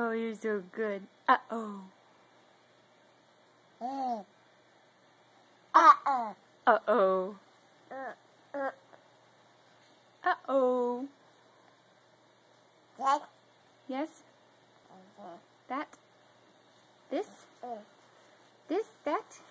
Oh, you're so good. Uh-oh. Uh-oh. Uh-oh. Uh-oh. That. Yes? That? This? This? That?